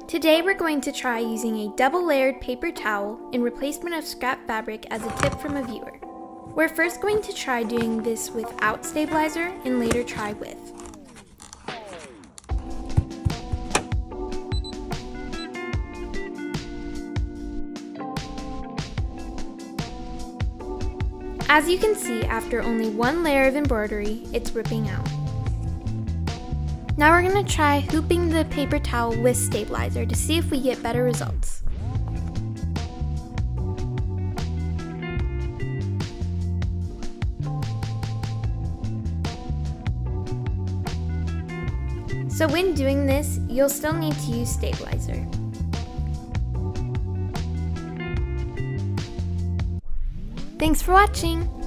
Today we're going to try using a double-layered paper towel in replacement of scrap fabric as a tip from a viewer. We're first going to try doing this without stabilizer and later try with. As you can see, after only one layer of embroidery, it's ripping out. Now we're going to try hooping the paper towel with stabilizer to see if we get better results. So when doing this, you'll still need to use stabilizer. Thanks for watching!